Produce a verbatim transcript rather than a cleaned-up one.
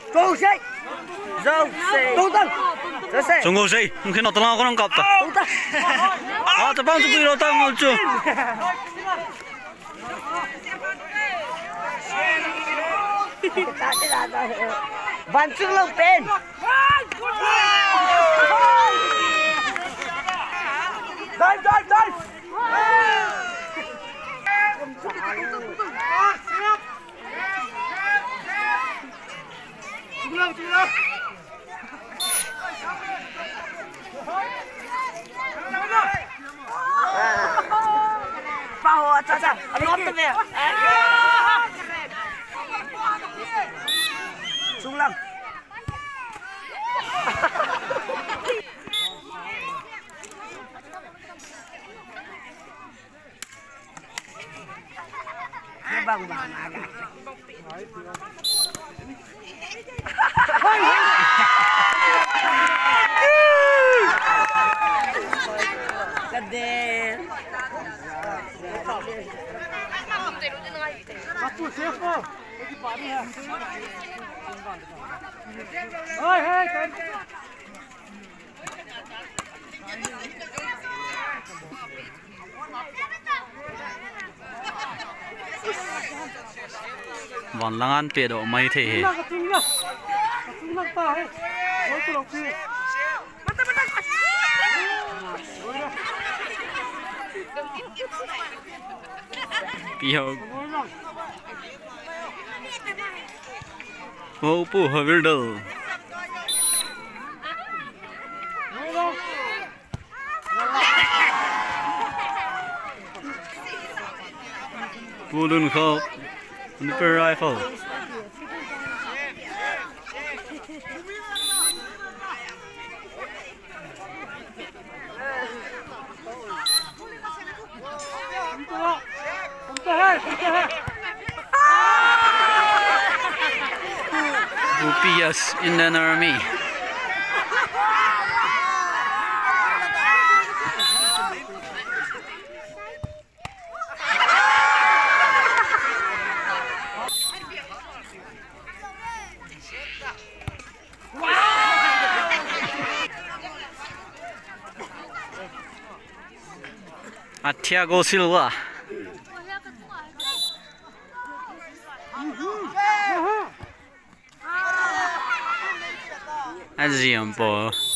Go say. Go say. Go tang. Go say. Tunggu say, mungkin nak tolong aku nangkap tak? Go tang. Ah, terbang tu biro tang muncul. Bantu lo pen. Dive, dive, dive. Tunggu, tunggu. Bawa, caca. Apa tu ni? Sulang. Bang bang agak. Sedih. Satu siapa? Lagi pari ya. Hei hei. Vòng lăng ăn bịa độ mấy thế? Piao. Oh, pu havel do. Pulun kau. Sniper rifle. Rupiahs in an army. Thiago Silva. Aziam po.